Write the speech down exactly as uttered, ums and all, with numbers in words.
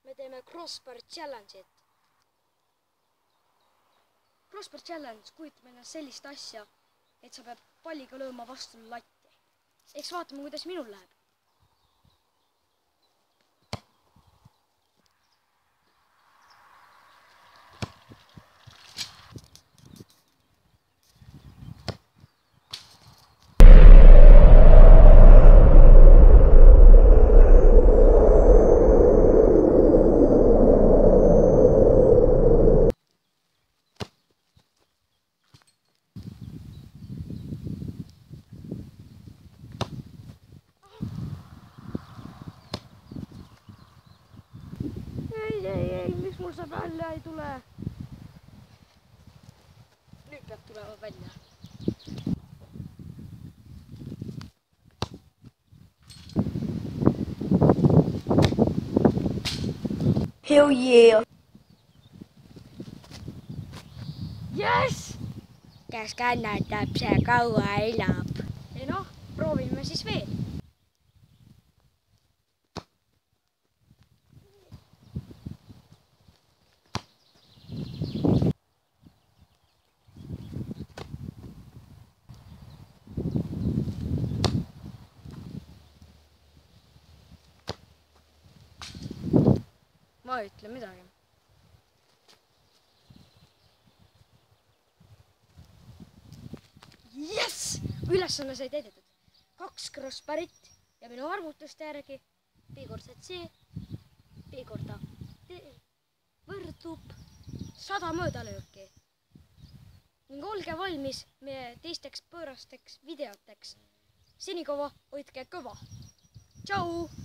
me teeme crossbar challenge'it. Crossbar challenge kujutab ennast sellist asja, et sa pead palliga lööma vastu latti. Eks vaatame, kuidas minul läheb. Ei, ei, ei, miks mul see välja ei tule? Nüüd peab tulema välja. Hell yeah! Yes! Kes kannatab, see kaua elab. Ei noh, proovime siis veel. Ma ei ütle midagi. Yes! Ülesanne sai täidetud. Kaks crossbarit ja minu arvutuste järgi B korda C, B korda D võrdub sada möödalööki. Ning olge valmis meie teisteks pöörasteks videoteks. Senikaua hoidke kõva. Tšau!